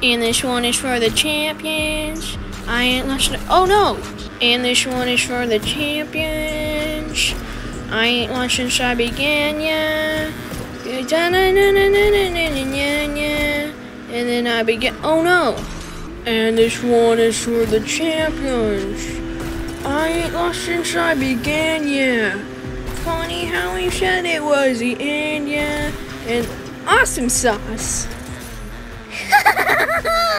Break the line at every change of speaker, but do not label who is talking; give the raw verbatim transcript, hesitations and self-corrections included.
And this one is for the champions. I ain't lost. Oh no! And this one is for the champions. I ain't lost since I began, yeah. And then I began. Oh no! And this one is for the champions. I ain't lost since I began, yeah. Funny how he said it was the end, yeah. And awesome sauce.